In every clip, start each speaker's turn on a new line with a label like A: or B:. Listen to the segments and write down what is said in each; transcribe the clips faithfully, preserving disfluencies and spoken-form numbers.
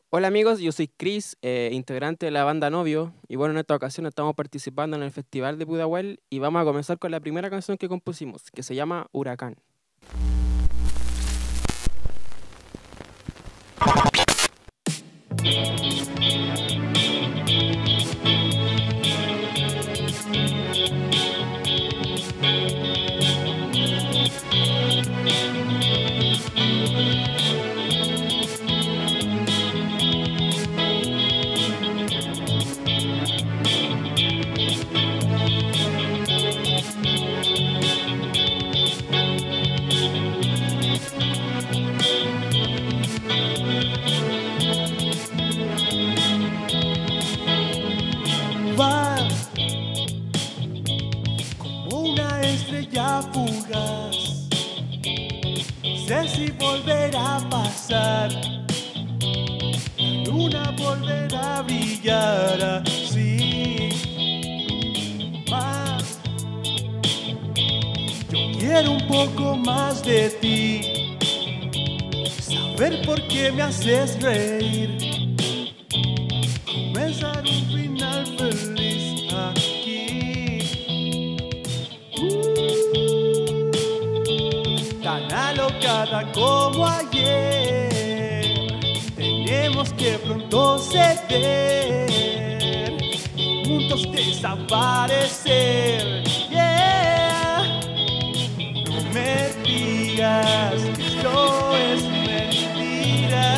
A: Hola amigos, yo soy Chris, eh, integrante de la banda Novio, y bueno, en esta ocasión estamos participando en el Festival de Pudahuel y vamos a comenzar con la primera canción que compusimos, que se llama Huracán.
B: Va como una estrella fugaz. No sé si volverá a pasar. La luna volverá a brillar así. Más. Yo quiero un poco más de ti. Saber por qué me haces reír. Comenzar un final feliz aquí. Uh, tan alocada como ayer. Tenemos que pronto ceder y juntos desaparecer. Yeah. No me digas que esto es mentira.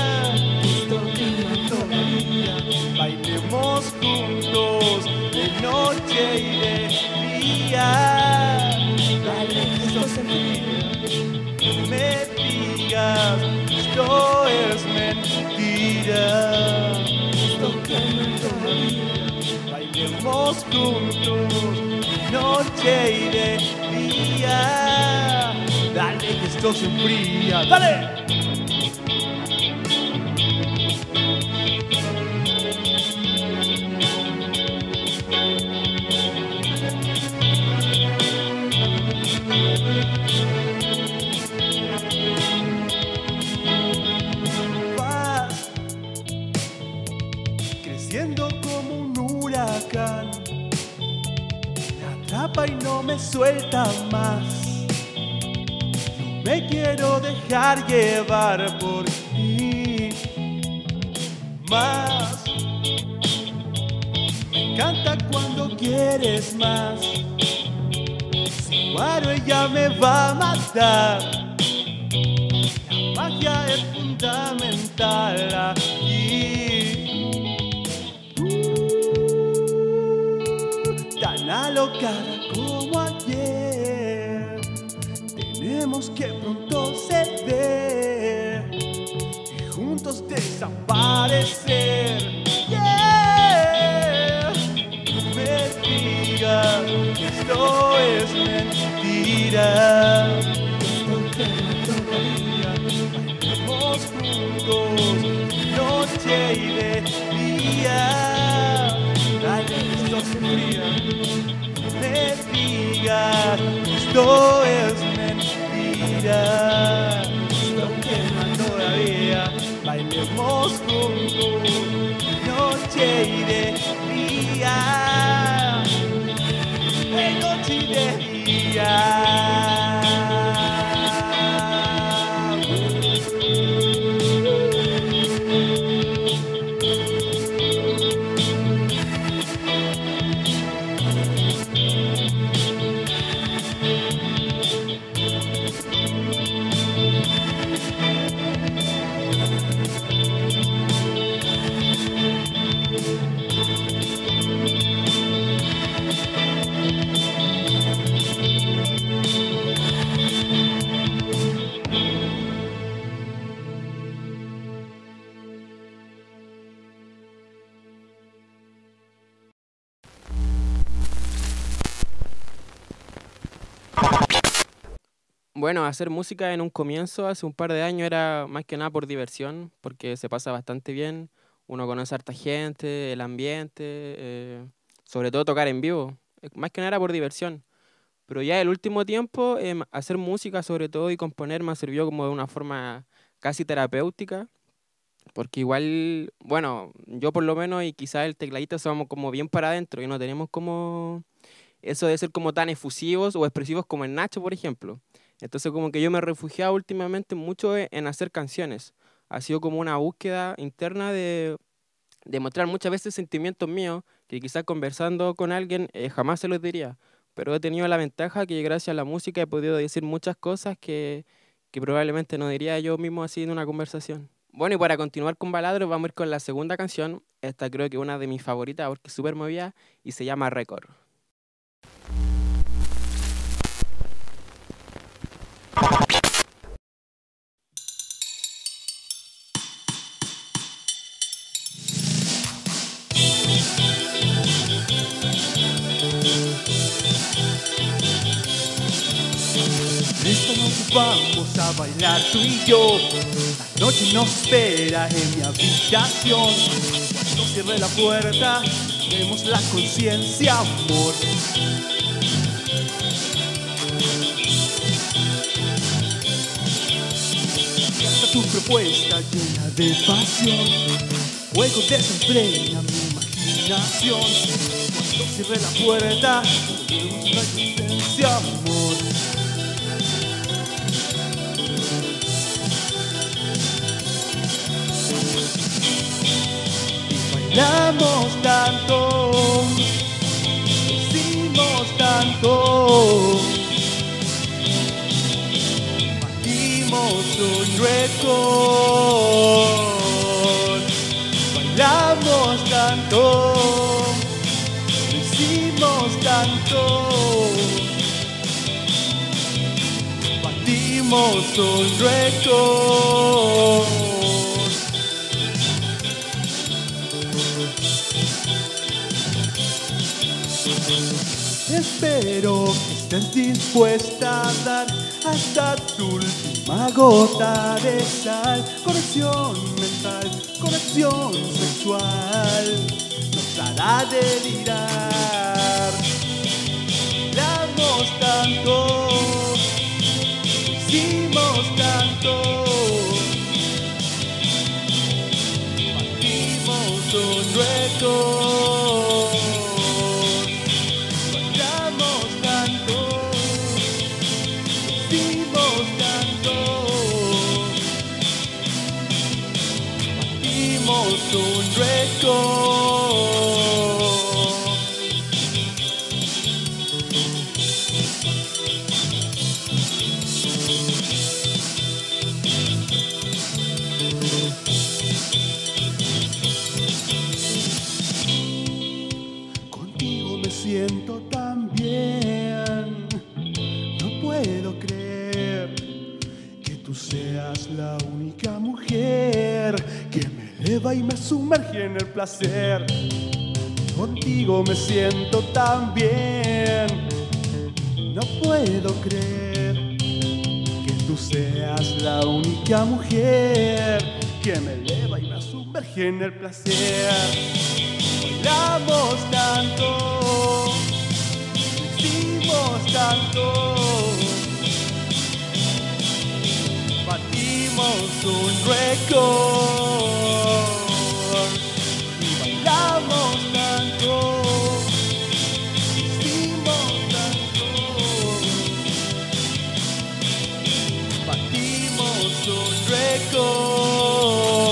B: Bailemos juntos de noche y de día. Dale, esto se mentira. No me digas que esto es mentira. Esto que no es todavía. Bailemos juntos de noche y de día. Dale, que esto se enfría. Dale. Vas creciendo como un huracán, me atrapa y no me suelta más. No me quiero dejar llevar por ti más. Me encanta cuando quieres más. Si paro ella me va a matar. La magia es fundamental aquí. Uh, tan alocada como ayer. Tenemos que pronto ceder y juntos desaparecer. Yeah. No me digas que esto es mentira. Esto que no todavía. Bailemos juntos noche y de día. Dale, esto se enfría. No me digas que esto es mentira. Esto que no todavía. Bailemos juntos noche y de día. De noche y de día.
A: Bueno, hacer música en un comienzo, hace un par de años, era más que nada por diversión, porque se pasa bastante bien, uno conoce a harta gente, el ambiente, eh, sobre todo tocar en vivo, eh, más que nada era por diversión. Pero ya el último tiempo, em, hacer música sobre todo y componer me sirvió como de una forma casi terapéutica, Porque igual, bueno, yo por lo menos y quizás el tecladista somos como bien para adentro y no tenemos como eso de ser como tan efusivos o expresivos como el Nacho, por ejemplo. Entonces como que yo me he refugiado últimamente mucho e- en hacer canciones. Ha sido como una búsqueda interna de, de mostrar muchas veces sentimientos míos que quizás conversando con alguien eh, jamás se los diría. Pero he tenido la ventaja que gracias a la música he podido decir muchas cosas que, que probablemente no diría yo mismo así en una conversación. Bueno, y para continuar con Baladro, vamos a ir con la segunda canción. Esta creo que es una de mis favoritas porque es súper movida y se llama Record.
B: Esta noche vamos a bailar tú y yo. La noche nos espera en mi habitación. Cuando cierre la puerta, demos la conciencia, amor. Canta tu propuesta llena de pasión. Fuego desenfrena mi imaginación. Cuando cierre la puerta, demos la conciencia, amor. Bailamos tanto, decimos tanto, batimos un récord. Bailamos tanto, decimos tanto, batimos un récord. Espero que estés dispuesta a dar hasta tu última gota de sal. Conexión mental, conexión sexual, nos hará delirar. Hablamos tanto, hicimos tanto, batimos un récord. Un récord. Contigo me siento tan bien. No puedo creer que tú seas la única mujer que me eleva y me sumerge en el placer. Contigo me siento tan bien. No puedo creer que tú seas la única mujer que me eleva y me sumerge en el placer. Bailamos tanto, hicimos tanto, batimos un récord. Y bailamos tanto, hicimos tanto, batimos un récord.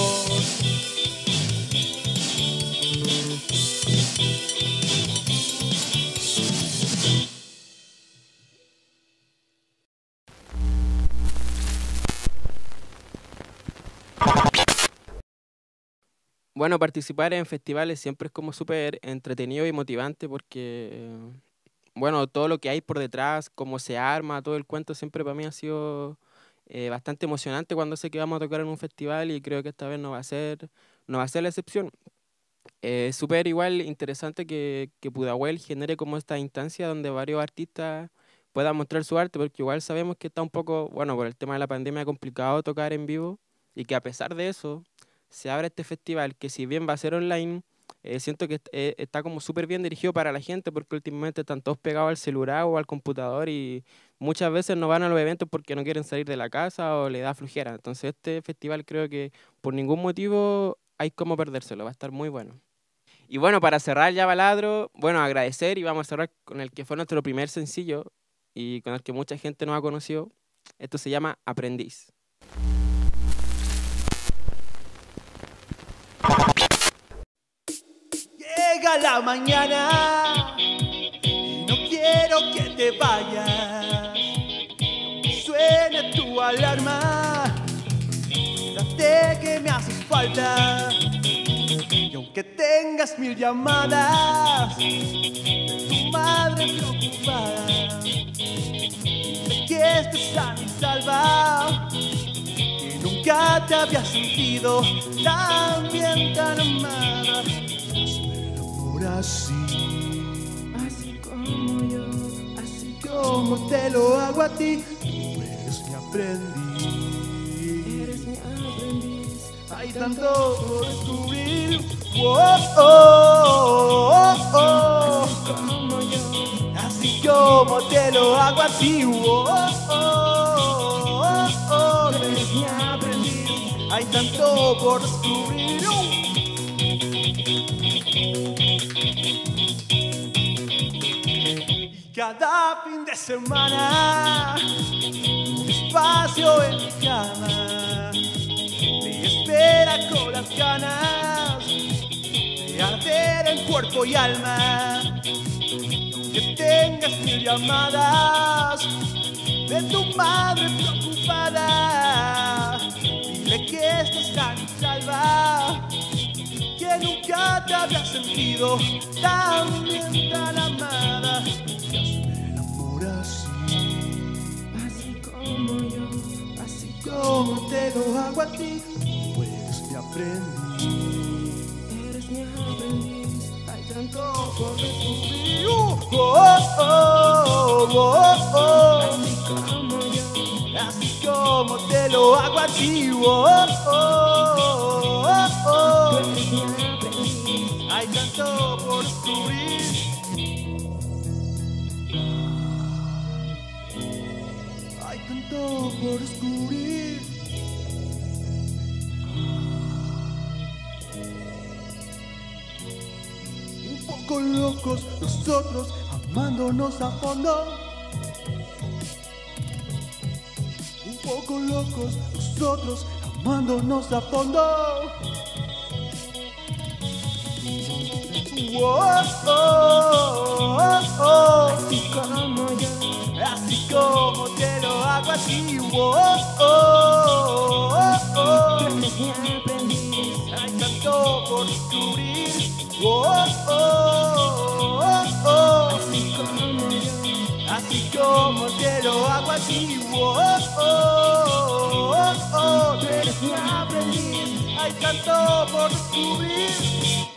A: Bueno, participar en festivales siempre es como súper entretenido y motivante porque, eh, bueno, todo lo que hay por detrás, cómo se arma, todo el cuento siempre para mí ha sido eh, bastante emocionante cuando sé que vamos a tocar en un festival y creo que esta vez no va a ser, no va a ser la excepción. Eh, Es súper igual interesante que, que Pudahuel genere como esta instancia donde varios artistas puedan mostrar su arte, porque igual sabemos que está un poco, bueno, por el tema de la pandemia complicado tocar en vivo y que a pesar de eso se abre este festival que si bien va a ser online, eh, siento que est- eh, está como súper bien dirigido para la gente porque últimamente están todos pegados al celular o al computador y muchas veces no van a los eventos porque no quieren salir de la casa o le da flojera. Entonces este festival creo que por ningún motivo hay como perdérselo, va a estar muy bueno. Y bueno, para cerrar ya Baladro, bueno, agradecer y vamos a cerrar con el que fue nuestro primer sencillo y con el que mucha gente nos ha conocido. Esto se llama Aprendiz.
B: Llega la mañana y no quiero que te vayas. Suene tu alarma, date que me haces falta. Y aunque tengas mil llamadas de tu madre preocupada, de que estés sana y salva, que nunca te había sentido tan bien, tan amada. Así, así como yo, así como te lo hago a ti. Tú eres mi aprendiz, eres mi aprendiz. Hay tanto por descubrir. Oh, oh, oh, oh. Así como yo, así como te lo hago a ti. Oh, oh, oh, oh. Tú eres mi aprendiz. Hay tanto por descubrir. Cada fin de semana, un espacio en mi cama me espera con las ganas de arder en cuerpo y alma. Y aunque tengas mil llamadas de tu madre preocupada, dile que estás tan salva, que nunca te había sentido tan bien, tan amada. Como te lo hago a ti. Tú eres mi aprendiz, eres mi aprendiz. Hay tanto por descubrir. Oh, oh, oh, oh. Así como yo, así como te lo hago a ti. Oh, oh, oh, oh. Tú eres mi aprendiz. Hay tanto por descubrir. Hay tanto por descubrir. Un poco locos nosotros, amándonos a fondo. Un poco locos nosotros, amándonos a fondo. Oh, oh, oh, oh. Así como yo, así como te lo hago a ti. Oh, oh, oh, oh. Tú eres mi aprendiz. Hay tanto por descubrir. Oh, oh, oh, oh. Así como yo, así como te lo hago a ti. Oh, oh, oh, oh. Tú eres mi aprendiz. Hay tanto por descubrir.